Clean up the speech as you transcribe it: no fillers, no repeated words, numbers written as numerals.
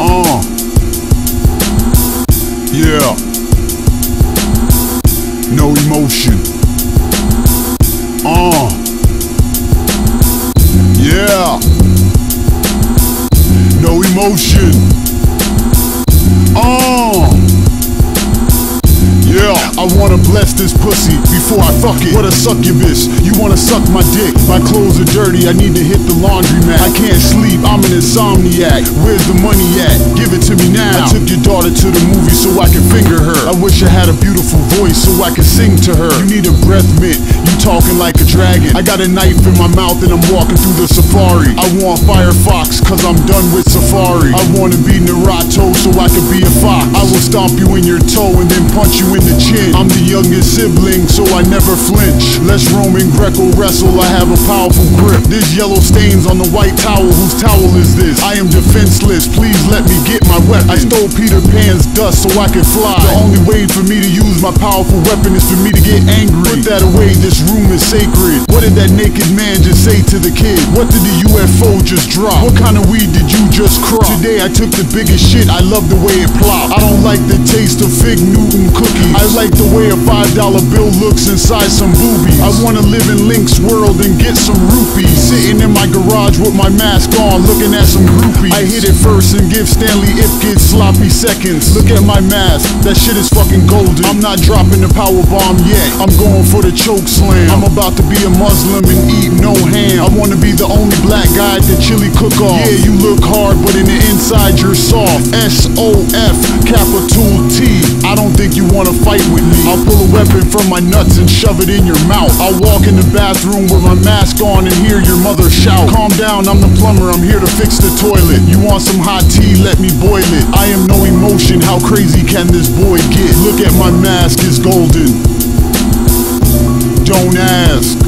Yeah. No emotion. Yeah. No emotion. Yeah, I wanna bless this pussy before I fuck it. What a succubus, you wanna suck my dick. My clothes are dirty, I need to hit the laundromat. I can't sleep, I'm an insomniac. Where's the money at? Give it to me now. I took your daughter to the movie so I can finger her. I wish I had a beautiful voice so I could sing to her. You need a breath mint, you talking like a dragon. I got a knife in my mouth and I'm walking through the safari. I want Firefox cause I'm done with safari. I wanna be Naruto so I can be a fox. I will stomp you in your toe and then punch you in the chin. I'm the youngest sibling, so I never flinch. Let's Roman Greco wrestle, I have a powerful grip. There's yellow stains on the white towel, whose towel is this? I am defenseless, please let me get my weapon. I stole Peter Pan's dust so I could fly. The only way for me to use my powerful weapon is for me to get angry. Put that away, this room is sacred. What did that naked man just say to the kid? What did the UFO just drop? What kind of weed did you just crop? Today I took the biggest shit, I love the way it plopped. I don't like the taste of Fig Newton cookies. I like the way a $5 bill looks inside some boobies. I wanna live in Link's world and get some rupees. Sitting in my garage with my mask on, looking at some groupies. I hit it first and give Stanley Ipkiss sloppy seconds. Look at my mask, that shit is fucking golden. I'm not dropping the power bomb yet, I'm going for the choke slam. I'm about to be a Muslim and eat no ham. I wanna be the only black guy at the chili cook-off. Yeah, you look hard, but in the inside you're soft. SOF, capital T. I don't think you wanna fight with me. I'll pull a weapon from my nuts and shove it in your mouth. I'll walk in the bathroom with my mask on and hear your mother shout. Calm down, I'm the plumber, I'm here to fix the toilet. You want some hot tea, let me boil it. I am no emotion, how crazy can this boy get? Look at my mask, it's golden. Don't ask.